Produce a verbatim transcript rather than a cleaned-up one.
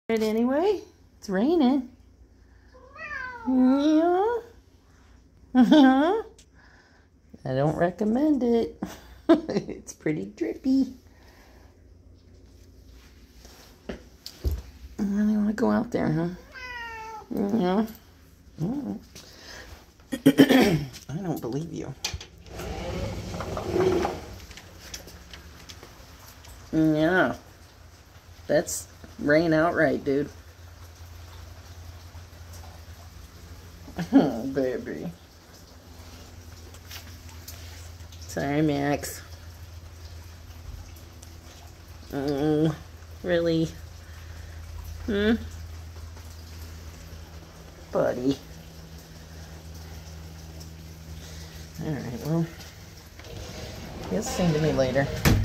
It anyway? It's raining. Yeah. I don't recommend it. It's pretty drippy. I really want to go out there, huh? Yeah. Oh. I don't believe you. Yeah. That's rain outright, dude. Oh, baby. Sorry, Max. Oh, really? Hmm? Buddy. Alright, well, you'll sing to me later.